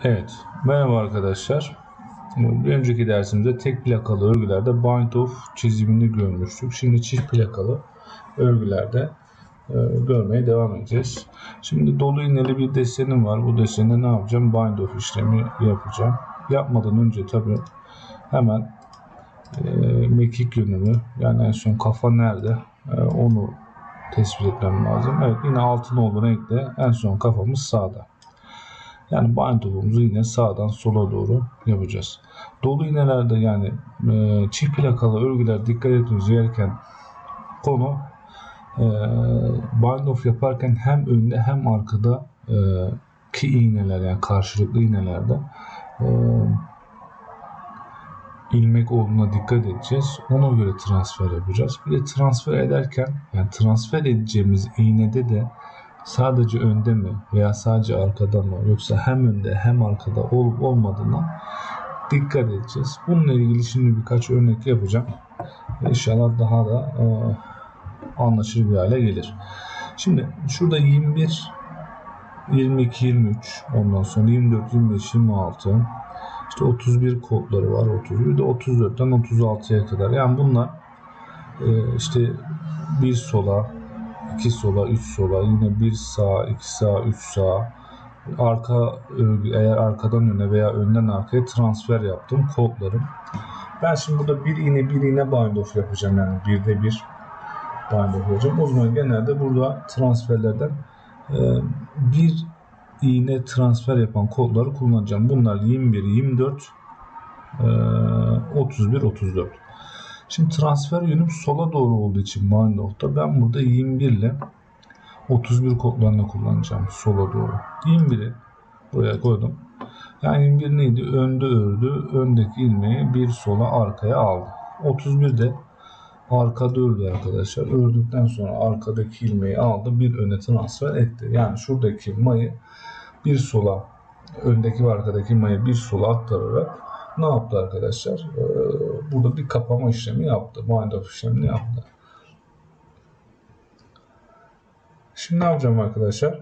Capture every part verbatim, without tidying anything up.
Evet, merhaba arkadaşlar. Bir önceki dersimizde tek plakalı örgülerde bind off çizimini görmüştük. Şimdi çift plakalı örgülerde e, görmeye devam edeceğiz. Şimdi dolu iğneli bir desenim var. Bu desende ne yapacağım? Bind off işlemi yapacağım. Yapmadan önce tabii hemen e, mekik yönümü, yani en son kafa nerede e, onu tespit etmem lazım. Evet, yine altın olduğu renkte en son kafamız sağda. Yani bind off'umuzu yine sağdan sola doğru yapacağız. Dolu iğnelerde, yani e, çift plakalı örgüler dikkat etmemiz gereken konu, e, bind off yaparken hem önde hem arkada e, ki iğneler, yani karşılıklı iğnelerde e, ilmek olduğuna dikkat edeceğiz. Ona göre transfer yapacağız. Bir de transfer ederken, yani transfer edeceğimiz iğnede de sadece önde mi veya sadece arkada mı, yoksa hem önde hem arkada olup olmadığına dikkat edeceğiz. Bununla ilgili şimdi birkaç örnek yapacağım. İnşallah daha da e, anlaşılır bir hale gelir. Şimdi şurada yirmi bir, yirmi iki, yirmi üç, ondan sonra yirmi dört, yirmi beş, yirmi altı, işte otuz bir kodları var. otuz bir de otuz dörtten otuz altıya kadar. Yani bunlar e, işte bir sola, iki sola, üç sola, yine bir sağa, iki sağa, üç sağa, arka örgü, eğer arkadan öne veya önden arkaya transfer yaptım kodlarım. Ben şimdi burada bir iğne bir iğne bind off yapacağım, yani birde bir bind off yapacağım. O zaman genelde burada transferlerden e, bir iğne transfer yapan kodları kullanacağım. Bunlar yirmi bir, yirmi dört, e, otuz bir, otuz dört. Şimdi transfer yönüm sola doğru olduğu için bind off'ta ben burada yirmi bir ile otuz bir kodlarını kullanacağım sola doğru. yirmi biri buraya koydum. Yani yirmi bir neydi? Önde ördü. Öndeki ilmeği bir sola arkaya aldı. otuz bir de arkada ördü arkadaşlar. Ördükten sonra arkadaki ilmeği aldı. Bir öne transfer etti. Yani şuradaki mayı bir sola, öndeki ve arkadaki mayı bir sola aktararak ne yaptı arkadaşlar? Ee, burada bir kapama işlemi yaptı. Bind off işlemini yaptı. Şimdi ne yapacağım arkadaşlar?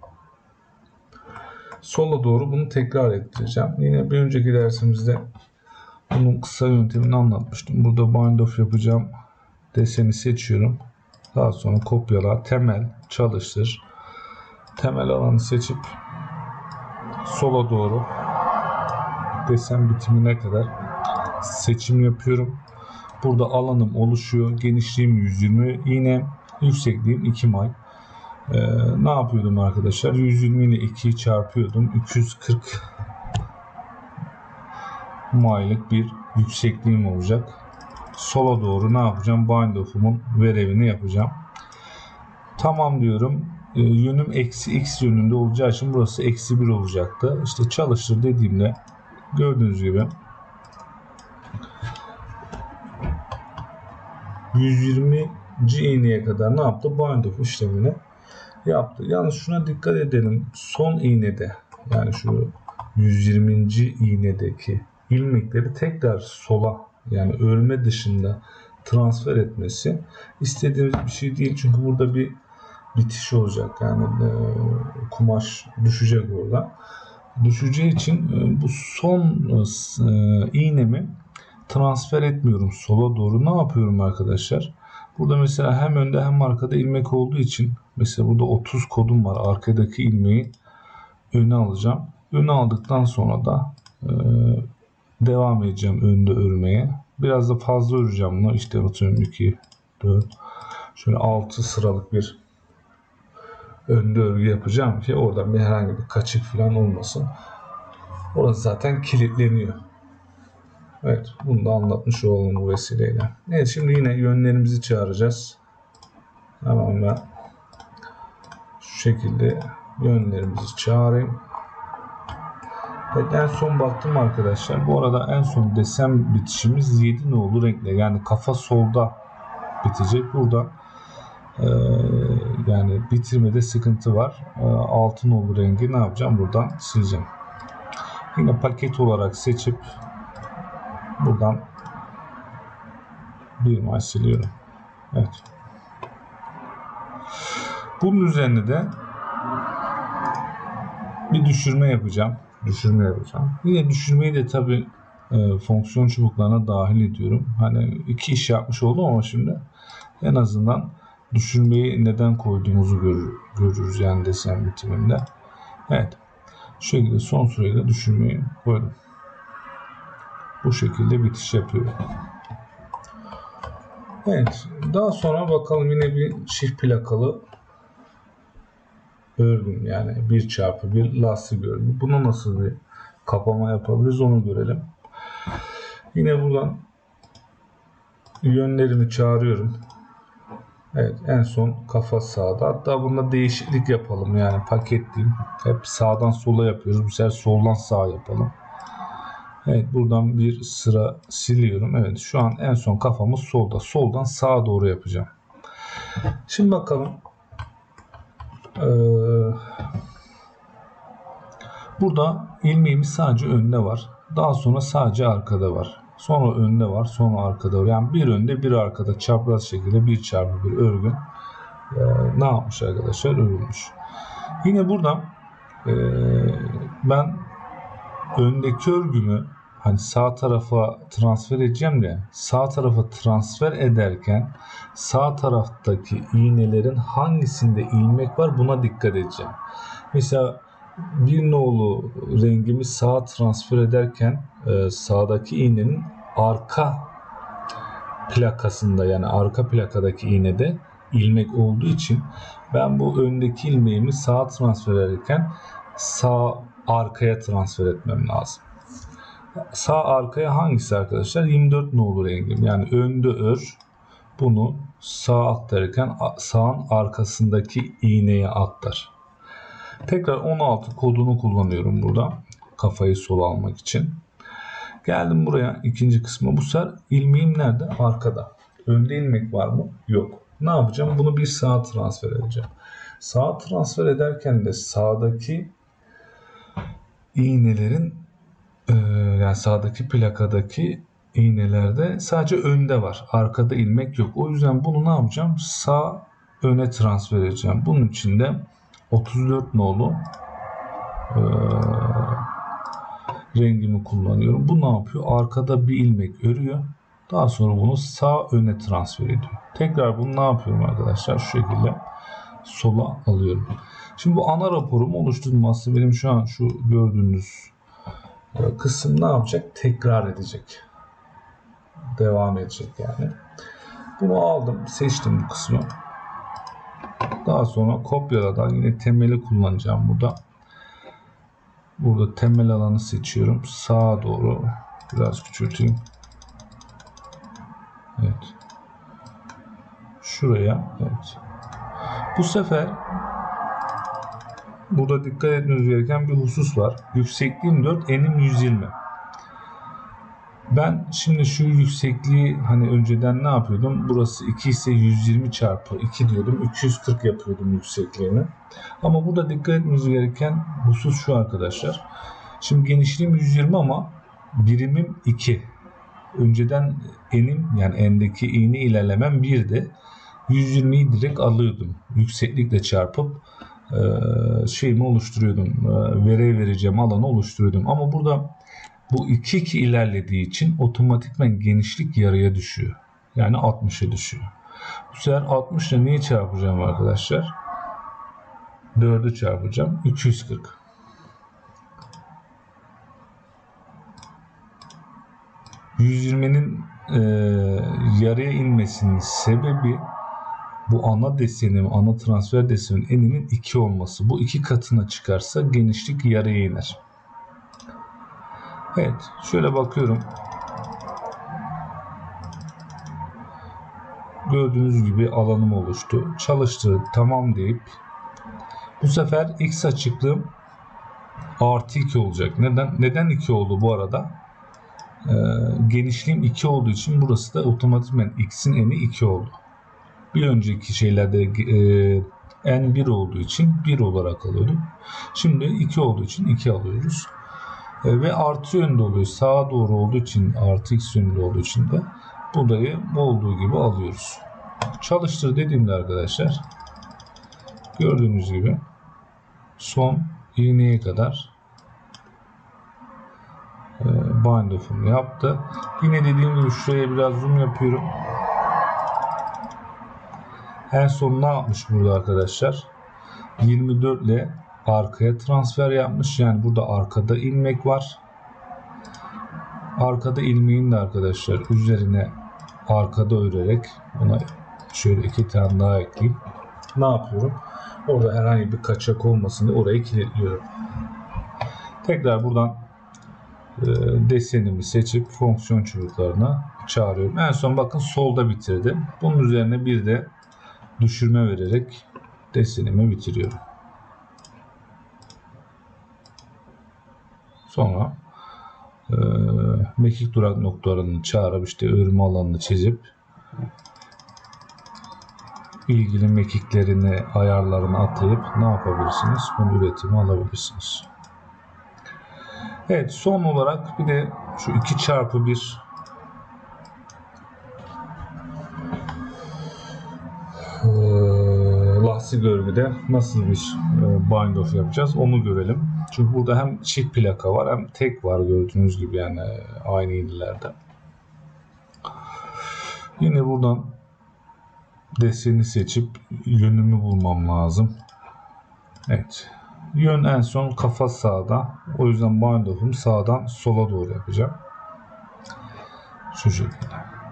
Sola doğru bunu tekrar ettireceğim. Yine bir önceki dersimizde bunun kısa yöntemini anlatmıştım. Burada bind off yapacağım. Deseni seçiyorum. Daha sonra kopyala, temel, çalıştır. Temel alanı seçip sola doğru desen bitimine kadar seçim yapıyorum. Burada alanım oluşuyor. Genişliğim yüz yirmi, yine yüksekliğim iki may. Ee, ne yapıyordum arkadaşlar? yüz yirmi ile ikiyi çarpıyordum. üç yüz kırk maylık bir yüksekliğim olacak. Sola doğru ne yapacağım? Bind off'umun verevini yapacağım. Tamam diyorum. Ee, yönüm eksi x yönünde olacağı için burası eksi bir olacaktı. İşte çalıştır dediğimde gördüğünüz gibi yüz yirminci iğneye kadar ne yaptı? Bind off işlemini yaptı. Yalnız şuna dikkat edelim. Son iğnede, yani şu yüz yirminci iğnedeki ilmekleri tekrar sola, yani örme dışında transfer etmesi istediğimiz bir şey değil. Çünkü burada bir bitiş olacak. Yani e, kumaş düşecek orada. Düşeceği için e, bu son e, iğnemi transfer etmiyorum sola doğru. Ne yapıyorum arkadaşlar? Burada mesela hem önde hem arkada ilmek olduğu için, mesela burada otuz kodum var. Arkadaki ilmeği öne alacağım. Öne aldıktan sonra da e, devam edeceğim önde örmeye. Biraz da fazla öreceğim bunu. İşte atıyorum iki, dört, şöyle altı sıralık bir önde örgü yapacağım ki oradan bir herhangi bir kaçık falan olmasın. Orası zaten kilitleniyor. Evet, bunu da anlatmış olalım bu vesileyle. Evet, şimdi yine yönlerimizi çağıracağız. Tamam, ben şu şekilde yönlerimizi çağırayım. Evet, en son baktım arkadaşlar. Bu arada en son desen bitişimiz yedi nolu renkle. Yani kafa solda bitecek. Burada e, yani bitirmede sıkıntı var. E, altı nolu rengi ne yapacağım? Buradan sileceğim. Yine paket olarak seçip buradan bir may siliyorum. Evet. Bunun üzerine de bir düşürme yapacağım. düşürme yapacağım. Yine düşürmeyi de tabi e, fonksiyon çubuklarına dahil ediyorum. Hani iki iş yapmış oldum ama şimdi en azından düşürmeyi neden koyduğumuzu görür, görürüz yani desen bitiminde. Evet. Şu şekilde son sırayla düşürmeyi koydum. Bu şekilde bitiş yapıyorum. Evet. Daha sonra bakalım yine bir çift plakalı örgüm, yani bir çarpı bir lastik örgüm. Bunu nasıl bir kapama yapabiliriz onu görelim. Yine buradan yönlerimi çağırıyorum. Evet, en son kafa sağda. Hatta bunda değişiklik yapalım, yani paketleyeyim. Hep sağdan sola yapıyoruz. Bu sefer soldan sağa yapalım. Evet, buradan bir sıra siliyorum. Evet, şu an en son kafamız solda. Soldan sağa doğru yapacağım. Şimdi bakalım. Ee, burada ilmeğimiz sadece önde var. Daha sonra sadece arkada var. Sonra önde var. Sonra arkada var. Yani bir önde bir arkada çapraz şekilde bir çarpı bir örgü ee, ne yapmış arkadaşlar? Örülmüş. Yine burada e, ben öndeki örgümü hani sağ tarafa transfer edeceğim de sağ tarafa transfer ederken sağ taraftaki iğnelerin hangisinde ilmek var buna dikkat edeceğim. Mesela bir nolu rengimi sağa transfer ederken e, sağdaki iğnenin arka plakasında, yani arka plakadaki iğnede ilmek olduğu için ben bu öndeki ilmeğimi sağa transfer ederken sağ arkaya transfer etmem lazım. Sağ arkaya hangisi arkadaşlar? yirmi dört nolu rengim. Yani önde ör, bunu sağa aktarırken sağın arkasındaki iğneye aktar. Tekrar on altı kodunu kullanıyorum burada kafayı sola almak için. Geldim buraya ikinci kısma. Bu sefer ilmeğim nerede? Arkada. Önde ilmek var mı? Yok. Ne yapacağım? Bunu bir sağa transfer edeceğim. Sağa transfer ederken de sağdaki iğnelerin e, yani sağdaki plakadaki iğnelerde sadece önde var. Arkada ilmek yok. O yüzden bunu ne yapacağım? Sağ öne transfer edeceğim. Bunun için de otuz dört nolu e, rengimi kullanıyorum. Bu ne yapıyor? Arkada bir ilmek örüyor. Daha sonra bunu sağ öne transfer ediyor. Tekrar bunu ne yapıyorum arkadaşlar? Şu şekilde sola alıyorum. Şimdi bu ana raporumu oluşturması benim şu an şu gördüğünüz kısım ne yapacak? Tekrar edecek. Devam edecek yani. Bunu aldım. Seçtim bu kısmı. Daha sonra kopyaladan yine temeli kullanacağım burada. Burada temel alanı seçiyorum. Sağa doğru biraz küçülteyim. Evet. Şuraya. Evet. Bu sefer burada dikkat etmeniz gereken bir husus var. Yüksekliğim dört, enim yüz yirmi. Ben şimdi şu yüksekliği hani önceden ne yapıyordum? Burası iki ise yüz yirmi çarpı iki diyordum. iki yüz kırk yapıyordum yüksekliğini. Ama burada dikkat etmeniz gereken husus şu arkadaşlar. Şimdi genişliğim yüz yirmi ama birimim iki. Önceden enim yani endeki iğne ilerlemem birdi. yüz yirmiyi direkt alıyordum. Yükseklikle çarpıp e, şeyimi oluşturuyordum. E, vere vereceğim alanı oluşturuyordum. Ama burada bu iki iki ilerlediği için otomatikman genişlik yarıya düşüyor. Yani altmışa düşüyor. Bu sefer altmış ile neyi çarpacağım arkadaşlar? dördü çarpacağım. iki yüz kırk. yüz yirminin e, yarıya inmesinin sebebi bu ana desenim, ana transfer desenin eninin iki olması. Bu iki katına çıkarsa genişlik yarıya iner. Evet, şöyle bakıyorum. Gördüğünüz gibi alanım oluştu. Çalıştır, tamam deyip bu sefer x açıklığım artı iki olacak. Neden? Neden iki oldu bu arada? Ee, genişliğim iki olduğu için burası da otomatikman x'in eni iki oldu. Bir önceki şeylerde e, n bir olduğu için bir olarak alıyordum. Şimdi iki olduğu için iki alıyoruz. E, ve artı yönde oluyor. Sağa doğru olduğu için artı x yönünde olduğu için de burayı olduğu gibi alıyoruz. Çalıştır dediğimde arkadaşlar gördüğünüz gibi son iğneye kadar bind off'umu yaptı. Yine dediğim gibi şuraya biraz zoom yapıyorum. En son ne yapmış burada arkadaşlar? yirmi dört ile arkaya transfer yapmış. Yani burada arkada ilmek var. Arkada ilmeğin de arkadaşlar üzerine arkada örerek buna şöyle iki tane daha ekleyeyim. Ne yapıyorum? Orada herhangi bir kaçak olmasın diye orayı kilitliyorum. Tekrar buradan e, desenimi seçip fonksiyon çubuklarına çağırıyorum. En son bakın solda bitirdim. Bunun üzerine bir de düşürme vererek desenimi bitiriyorum. Sonra e, mekik durak noktalarını çağırıp işte örme alanını çizip ilgili mekiklerini, ayarlarını atayıp ne yapabilirsiniz? Bunu üretimi alabilirsiniz. Evet, son olarak bir de şu iki çarpı bir e, lastik örgüde nasıl bir e, bind off yapacağız onu görelim. Çünkü burada hem çift plaka var hem tek var gördüğünüz gibi yani aynı illerde. Yine buradan deseni seçip yönümü bulmam lazım. Evet. Yön en son kafa sağda. O yüzden bind off'umu sağdan sola doğru yapacağım. Şu şekilde.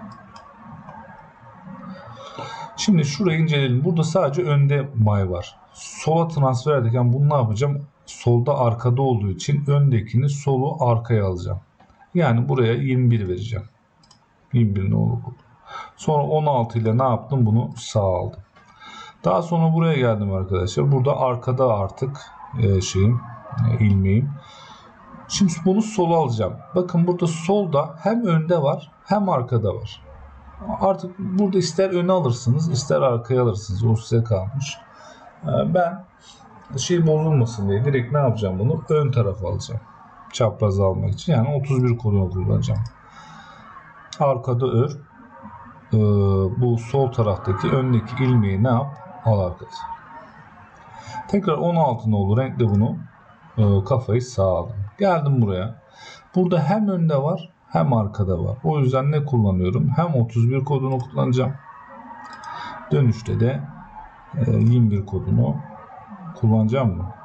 Şimdi şurayı inceleyelim. Burada sadece önde may var. Sola transfer ederken bunu ne yapacağım? Solda arkada olduğu için öndekini solu arkaya alacağım. Yani buraya yirmi bir vereceğim. yirmi bir ne olur bu. Sonra on altı ile ne yaptım? Bunu sağa aldım. Daha sonra buraya geldim arkadaşlar. Burada arkada artık e, şeyim, e, ilmeğim. Şimdi bunu sola alacağım. Bakın burada solda hem önde var hem arkada var. Artık burada ister öne alırsınız ister arkaya alırsınız. O size kalmış. E, ben şey bozulmasın diye direkt ne yapacağım bunu? Ön tarafa alacağım. Çapraz almak için. Yani otuz bir kodunu kullanacağım. Arkada ör. Ee, bu sol taraftaki öndeki ilmeği ne yap? Al arkadaşlar. Tekrar on altı nolu renkle bunu e, kafayı sağa aldım. Geldim buraya. Burada hem önde var hem arkada var. O yüzden ne kullanıyorum? Hem otuz bir kodunu kullanacağım. Dönüşte de e, yirmi bir kodunu kullanacağım mı?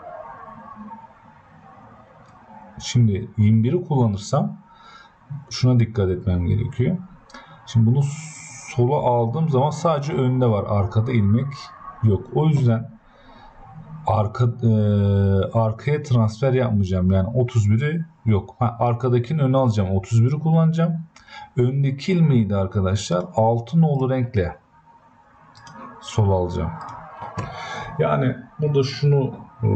Şimdi yirmi biri kullanırsam şuna dikkat etmem gerekiyor. Şimdi bunu sola aldığım zaman sadece önde var. Arkada ilmek yok. O yüzden arka e, arkaya transfer yapmayacağım. Yani otuz biri yok. Ha, arkadakini öne alacağım. otuz biri kullanacağım. Öndeki ilmeği de arkadaşlar altı nolu renkle sola alacağım. Yani burada şunu e,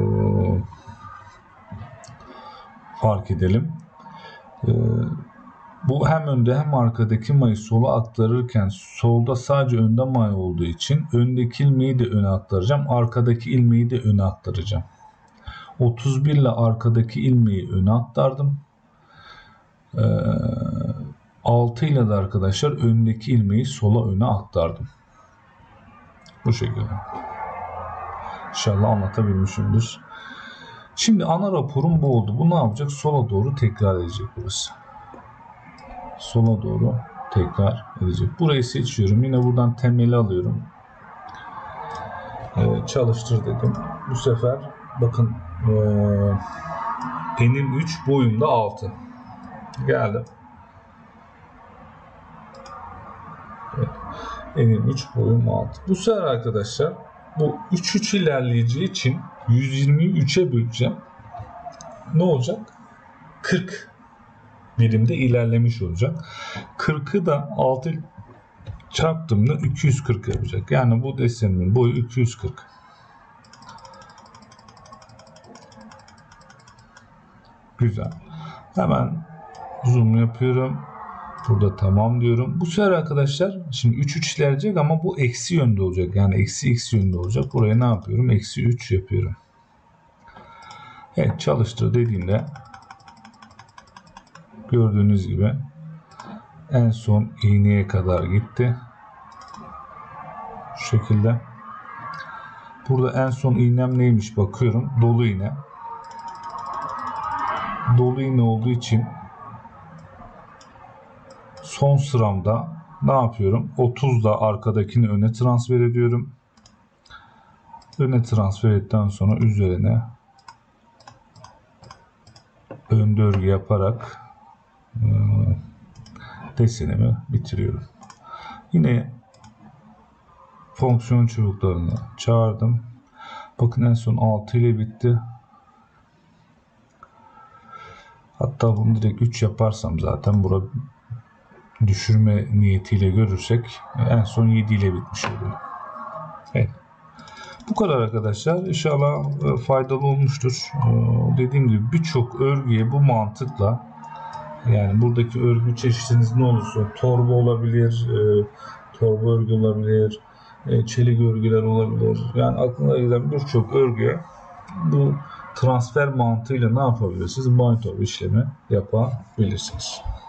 fark edelim. E, Bu hem önde hem arkadaki mayı sola aktarırken solda sadece önde may olduğu için öndeki ilmeği de öne aktaracağım. Arkadaki ilmeği de öne aktaracağım. otuz bir ile arkadaki ilmeği öne aktardım. Ee, altı ile de arkadaşlar öndeki ilmeği sola öne aktardım. Bu şekilde. İnşallah anlatabilmişimdir. Şimdi ana raporum bu oldu. Bu ne yapacak? Sola doğru tekrar edecek burası. Sola doğru tekrar edecek. Burayı seçiyorum. Yine buradan temeli alıyorum. Ee, çalıştır dedim. Bu sefer bakın ee, enim üç, boyum da altı. Geldim. Evet. Enim üç, boyum altı. Bu sefer arkadaşlar bu üç üç ilerleyeceği için yüz yirmiyi üçe böleceğim. Ne olacak? kırk birimde ilerlemiş olacak. kırkı da altı çarptığımda iki yüz kırk yapacak. Yani bu desenimin boyu iki yüz kırk. Güzel. Hemen zoom yapıyorum. Burada tamam diyorum. Bu sefer arkadaşlar şimdi üç üç ilerleyecek ama bu eksi yönde olacak. Yani eksi eksi yönde olacak. Buraya ne yapıyorum? Eksi üç yapıyorum. Evet, çalıştır dediğimde gördüğünüz gibi en son iğneye kadar gitti. Şu şekilde. Burada en son iğnem neymiş bakıyorum. Dolu iğne. dolu iğne olduğu için son sıramda ne yapıyorum? otuzda arkadakini öne transfer ediyorum. Öne transfer ettikten sonra üzerine ön örgü yaparak desenimi bitiriyorum. Yine fonksiyon çubuklarını çağırdım. Bakın en son altı ile bitti. Hatta bunu direkt üç yaparsam zaten burada düşürme niyetiyle görürsek en son yedi ile bitmiş oluyor. Evet. Bu kadar arkadaşlar. İnşallah faydalı olmuştur. Dediğim gibi birçok örgüye bu mantıkla, yani buradaki örgü çeşitiniz ne olursa, torba olabilir, torba örgü olabilir, çelik örgüler olabilir. Yani aklına gelen birçok örgüye bu transfer mantığıyla ne yapabilirsiniz? Bind over işlemi yapabilirsiniz.